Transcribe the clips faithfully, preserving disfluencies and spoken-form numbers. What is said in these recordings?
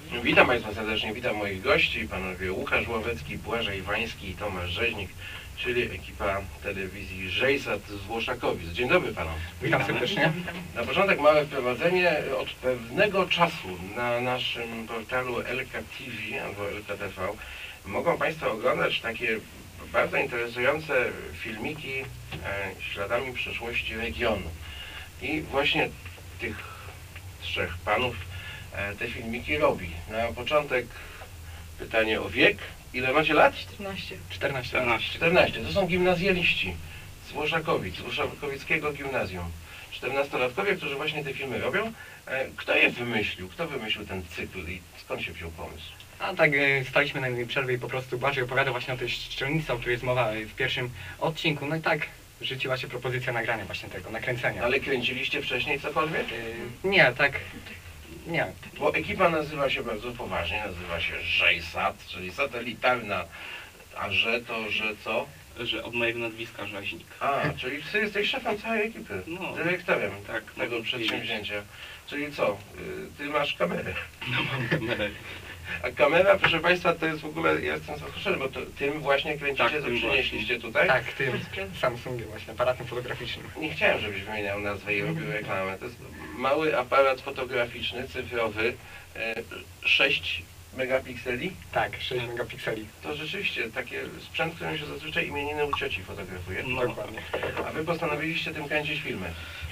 Witam Państwa serdecznie, witam moich gości, panowie Łukasz Łowecki, Błażej Wański i Tomasz Rzeźnik, czyli ekipa telewizji Żejsat z Włoszakowic. Dzień dobry panom. Witam serdecznie. Na początek małe wprowadzenie. Od pewnego czasu na naszym portalu L K T V albo L K T V mogą Państwo oglądać takie bardzo interesujące filmiki e, śladami przeszłości regionu. I właśnie tych trzech panów e, te filmiki robi. Na początek pytanie o wiek. Ile macie lat? czternaście. czternaście. czternaście. To są gimnazjaliści z Włoszakowic, z Włoszakowickiego Gimnazjum. czternastolatkowie, którzy właśnie te filmy robią. E, kto je wymyślił? Kto wymyślił ten cykl i skąd się wziął pomysł? A tak, e, staliśmy na jednej przerwie i po prostu Błażej opowiadał właśnie o tej szczelnicy, o której jest mowa w pierwszym odcinku. No i tak rzuciła się propozycja nagrania właśnie tego, nakręcenia. Ale kręciliście wcześniej cokolwiek? E, nie, tak, nie. Bo ekipa nazywa się bardzo poważnie, nazywa się Żejsat, czyli satelitarna. A że to, że co? Że od mojego nazwiska Rzeźnik. A, czyli ty jesteś szefem całej ekipy, No, dyrektorem tak, tego tak, przedsięwzięcia. Czyli co? Y, Ty masz kamerę. No mam kamerę. A kamera, proszę Państwa, to jest w ogóle, ja jestem zaskoczony, bo to, tym właśnie kręcicie, Tak, co tym przynieśliście tutaj? Tak, tym Samsungiem właśnie, aparatem fotograficznym. Nie chciałem, żebyś wymieniał nazwę i robił reklamę. To jest mały aparat fotograficzny, cyfrowy, e, sześć megapikseli. Tak, sześć megapikseli. To rzeczywiście takie sprzęt, którym się zazwyczaj imieniny u cioci fotografuje. No. Dokładnie. A wy postanowiliście tym kręcić filmy.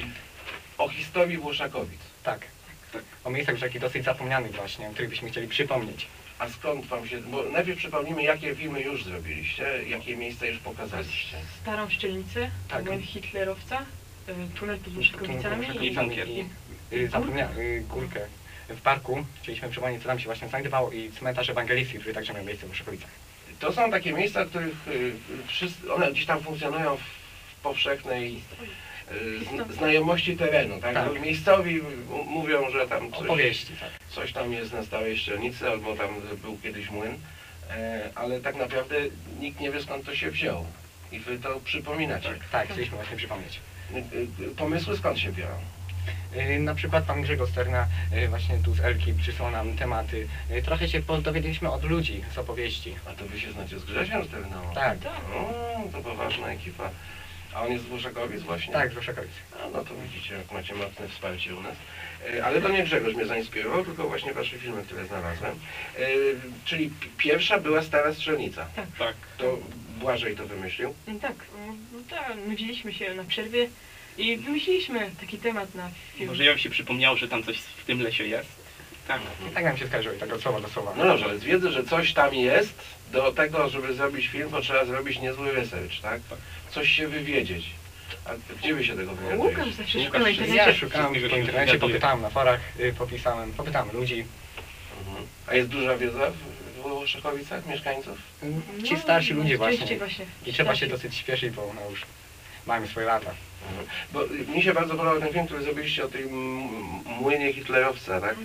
O historii Włoszakowic. Tak. Tak. O miejscach już takich dosyć zapomnianych właśnie, o których byśmy chcieli przypomnieć. A skąd wam się... Bo najpierw przypomnijmy, jakie filmy już zrobiliście, jakie miejsca już pokazaliście. Starą Szczelnicę, Tak. młyn hitlerowca, y, tunel pod Włoszakowicami Włoszakowicami i, bunkier. i, Y, Zapomnia y, górkę w parku. Chcieliśmy przypomnieć, co tam się właśnie znajdowało i cmentarz ewangelistów, który także miał miejsce w Włoszakowicach. To są takie miejsca, w których y, wszyscy, one gdzieś tam funkcjonują w powszechnej y, zn- znajomości terenu, tak? Tak. Miejscowi m- mówią, że tam coś, Opowieści, tak. coś tam jest na Starej Szczelnicy, albo tam był kiedyś młyn, e, ale tak naprawdę nikt nie wie, skąd to się wzięło. I wy to przypominacie. Tak, chcieliśmy właśnie przypomnieć. Y, y, Pomysły skąd się biorą? Y, Na przykład pan Grzegorz Sterna y, właśnie tu z Elki przysłał nam tematy. Y, Trochę się po- dowiedzieliśmy od ludzi z opowieści. A to wy się znacie z Grzesiem Sterną? Tak, tak. O, to poważna ekipa. A on jest z Włoszakowic właśnie? tak, z Włoszakowic. A, no to widzicie, jak macie mocne wsparcie u nas. E, Ale to nie Grzegorz mnie zainspirował, tylko właśnie wasze filmy, które znalazłem. E, czyli pi- pierwsza była Stara Strzelnica. Tak. To Błażej to wymyślił. i tak, no, tak, nudziliśmy się na przerwie i wymyśliliśmy taki temat na film. Może ja się przypomniało, że tam coś w tym lesie jest. Tak. I tak nam się skojarzyło, i tak od słowa do słowa. No dobrze, ale z wiedzy, że coś tam jest, do tego, żeby zrobić film, to trzeba zrobić niezły research, tak? Coś się wywiedzieć. A gdzie wy się tego Łukasz wywiadujecie? zawsze Łukasz szuka na się Ja internecie. szukałem Wszystkiego po się internecie, dowiaduje. popytałem na forach, y, popisałem, popytałem ludzi. Mhm. A jest duża wiedza w Włoszakowicach, mieszkańców? Ci No, starsi ludzie najczęściej właśnie. właśnie. I trzeba się Starsi. dosyć śpieszyć, bo no już mamy swoje lata. Mhm. Bo y, mi się bardzo podobał ten film, który zrobiliście o tym młynie hitlerowca, tak?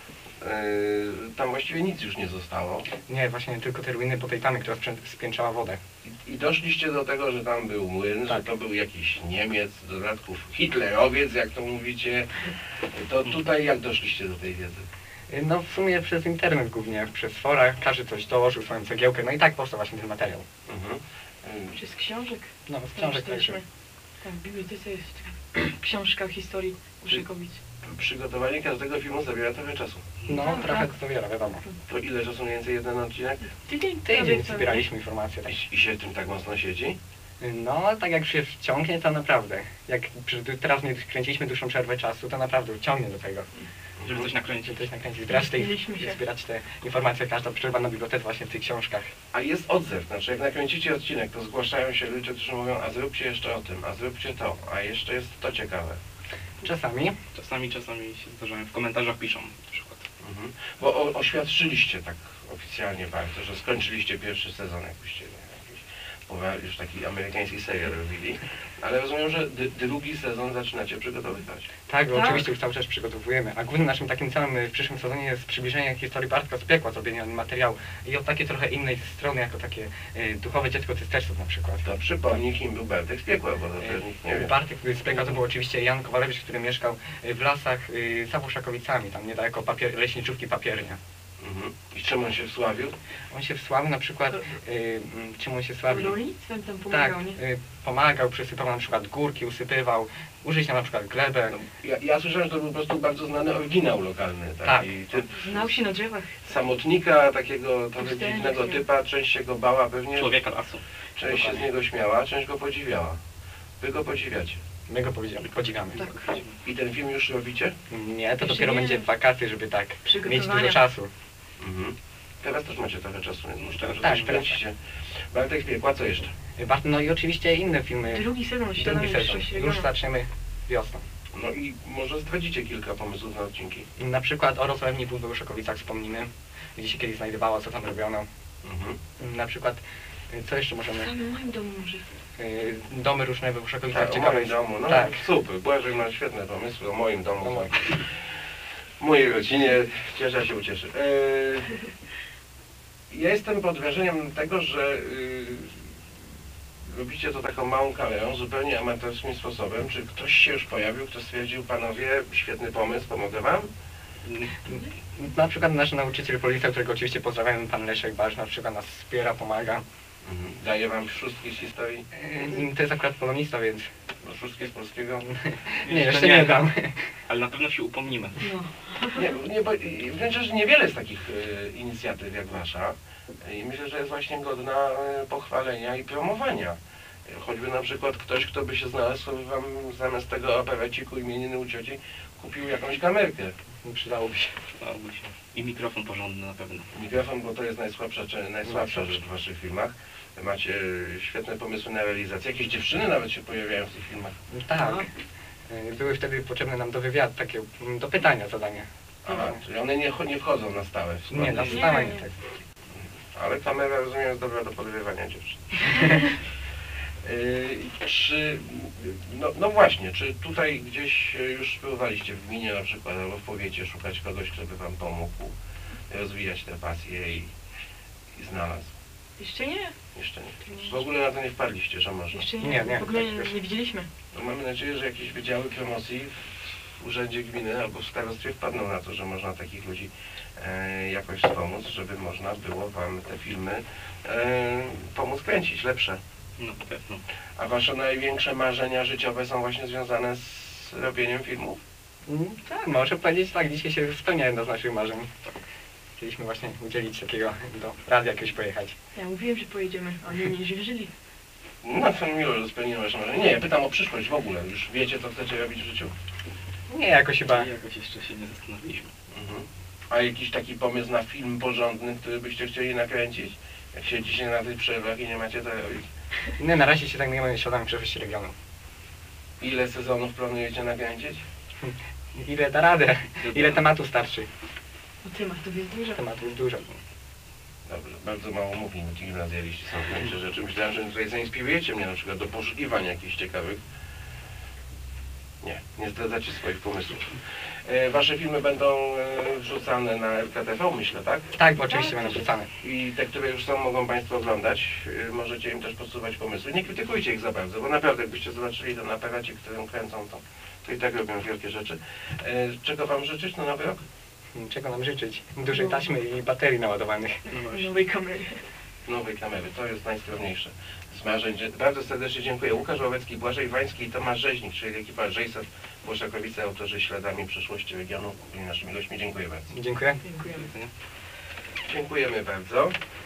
Yy, tam właściwie nic już nie zostało. Nie, właśnie tylko te ruiny po tej tamy, która sprzę- spiętrzała wodę. I, I doszliście do tego, że tam był młyn, Tak. że to był jakiś Niemiec, w dodatku hitlerowiec, jak to mówicie. To tutaj jak doszliście do tej wiedzy? Y, No w sumie przez internet głównie, przez fora, każdy coś dołożył, swoją cegiełkę, no i tak powstał właśnie ten materiał. Mhm. Yy, Przez książek. No, z książek także. Tak, w bibliotece jest taka książka o historii Włoszakowic. Przygotowanie każdego filmu zabiera trochę czasu. No, Tak, trochę tak. to wiele, wiadomo. To ile czasu mniej więcej jeden odcinek? Tydzień, Tydzień prawie cały. zbieraliśmy informacje. Tak. I, i się tym tak mocno siedzi? No, tak jak się wciągnie, to naprawdę. Jak przy, teraz nie kręciliśmy dłuższą przerwę czasu, to naprawdę ciągnie do tego. Żeby coś nakręcić. Żeby coś nakręcić, zbierać te, Mieliśmy się. zbierać te informacje, każda przerwa na bibliotece właśnie w tych książkach. A jest odzew, znaczy jak nakręcicie odcinek, to zgłaszają się ludzie, którzy mówią, a zróbcie jeszcze o tym, a zróbcie to, a jeszcze jest to ciekawe. Czasami. Czasami, czasami się zdarzają. W komentarzach piszą na przykład. Mhm. Bo o, oświadczyliście tak oficjalnie bardzo, że skończyliście pierwszy sezon, jakbyście nie, jakiś, powa- już taki amerykański serial robili, ale rozumiem, że d- drugi sezon zaczynacie przygotowywać. Tak, bo Tak. oczywiście już cały czas przygotowujemy. A głównym naszym takim celem y, w przyszłym sezonie jest przybliżenie historii Bartka z piekła, zrobienie materiału i od takiej trochę innej strony, jako takie y, duchowe dziecko cysterców na przykład. To przypomnij, kim był Bartek z piekła, bo to też nikt nie Y, wie. Bartek z piekła to był oczywiście Jan Kowalewicz, który mieszkał y, w lasach y, za Włoszakowicami, tam niedaleko papier leśniczówki Papiernia. Mhm. I czym on się wsławił? On się wsławił na przykład, y, y, czym on się sławił? Rolnictwem tam Tak, pomagał, nie? y, pomagał, przysypał na przykład górki, usypywał, użyć na przykład glebę. No, ja, ja słyszałem, że to był po prostu bardzo znany oryginał lokalny. Taki typ Znał się na drzewach. samotnika, takiego trochę Pustelnik, dziwnego nie? typa. Część się go bała pewnie, Człowieka lasu. część się z niego śmiała, część go podziwiała. Wy go podziwiacie. My go podziwiamy, podziwiamy. Tak. I ten film już robicie? Nie, to Jeszcze dopiero nie. będzie w wakacje, żeby tak mieć Przygotowania. dużo czasu. Mhm. Teraz też macie trochę czasu, więc myślę, że Tak, coś kręcicie. Bartek Piekła, co jeszcze? Bar- No i oczywiście inne filmy. Drugi sezon Drugi Śladami sezon. Przyszłości Już Regionu. zaczniemy wiosną. No i może zdradzicie kilka pomysłów na odcinki. Na przykład o rozlewni wód we Łyszakowicach wspomnimy, gdzie się kiedyś znajdowała, co tam robiono. Mhm. Na przykład, y, co jeszcze możemy? W samym moim domu może. Y, Domy różne we Łyszakowicach, Tak, o ciekawe. moim domu, no Tak. super. Błażej ma świetne pomysły o moim domu. O moim. Mojej rodzinie, cieszę się, ucieszy. Eee, ja jestem pod wrażeniem tego, że yy, robicie to taką małą kamerą, zupełnie amatorskim sposobem. Czy ktoś się już pojawił, kto stwierdził, panowie, świetny pomysł, pomogę wam? Na przykład nasz nauczyciel policja, którego oczywiście pozdrawiamy, pan Leszek Barsz, na przykład nas wspiera, pomaga. Mhm. Daję wam szóstki z historii, Y, To jest akurat polonista, więc no, szóstki z polskiego. nie, jeszcze nie dam. Ale na pewno się upomnimy. No. Nie, nie, bo i wręcz że niewiele jest takich e, inicjatyw jak wasza i myślę, że jest właśnie godna e, pochwalenia i promowania. E, choćby na przykład ktoś, kto by się znalazł, sobie wam zamiast tego apareciku imieniny u cioci kupił jakąś kamerkę. Przydałoby się. Przydałoby się. I mikrofon porządny na pewno. Mikrofon, bo to jest najsłabsza, czy, najsłabsza rzecz w waszych filmach. Macie e, świetne pomysły na realizację. Jakieś dziewczyny nawet się pojawiają w tych filmach. Tak. No. Y, Były wtedy potrzebne nam do wywiadu, takie mm, do pytania zadania. Aha, czyli one nie, cho- nie wchodzą na stałe w skład. Nie, na tej- stałe nie. nie tak. Ale kamera, rozumiem, jest dobra do podrywania dziewczyn. Yy, czy, no, no właśnie, czy tutaj gdzieś już spróbowaliście w gminie na przykład, albo w powiecie szukać kogoś, kto by wam pomógł rozwijać te pasje i, i znalazł? Jeszcze nie. Jeszcze nie. W ogóle na to nie wpadliście, że można. Jeszcze nie. Nie, nie, W ogóle tak nie, już. nie widzieliśmy. No, mamy nadzieję, że jakieś wydziały promocji w urzędzie gminy albo w starostwie wpadną na to, że można takich ludzi e, jakoś wspomóc, żeby można było wam te filmy e, pomóc kręcić lepsze. No pewno. A wasze największe marzenia życiowe są właśnie związane z robieniem filmów? Mm, Tak, może powiedzieć tak, dzisiaj się spełnia jedno z naszych marzeń. Chcieliśmy właśnie udzielić takiego, do radia jakiegoś pojechać. Ja mówiłem, że pojedziemy, a oni nie wierzyli. No to miło, że spełniłem wasze marzenia. Nie, ja pytam o przyszłość w ogóle. Już wiecie, co chcecie robić w życiu. Nie, jakoś chyba. Jakoś jeszcze się nie zastanowiliśmy. Mhm. A jakiś taki pomysł na film porządny, który byście chcieli nakręcić? Jak siedzicie na tych przerwach i nie macie co robić? Nie, na razie się zajmujemy śladami przewieźci regionu. Ile sezonów planujecie nakręcić? Ile da radę? Ile tematów starczy? No tematów jest dużo. Tematów jest dużo. Dobrze, bardzo mało mówi ci gimnazjaliści są w gruncie rzeczy. Myślałem, że tutaj zainspirujecie mnie na przykład do poszukiwań jakichś ciekawych. Nie, nie zdradzacie swoich pomysłów. E, wasze filmy będą e, wrzucane na L K T V, myślę, tak? Tak, bo oczywiście Tak, będą wrzucane. I te, które już są, mogą Państwo oglądać. E, możecie im też podsuwać pomysły. Nie krytykujcie ich za bardzo, bo naprawdę jakbyście zobaczyli ten aparacie, którym kręcą, to, to i tak robią wielkie rzeczy. E, czego Wam życzyć na nowy rok? Czego nam życzyć? Dużej taśmy i baterii naładowanych. No właśnie. Nowej kamery. Nowej kamery, to jest najskromniejsze z marzeń. Dzie- Bardzo serdecznie dziękuję. Łukasz Ławecki, Błażej Wański i Tomasz Rzeźnik, czyli ekipa Rzejsew, Błyszakowice, autorzy Śladami Przyszłości Regionu, byli naszymi gośćmi. Dziękuję bardzo. Dziękuję. Dziękujemy. Dziękujemy bardzo.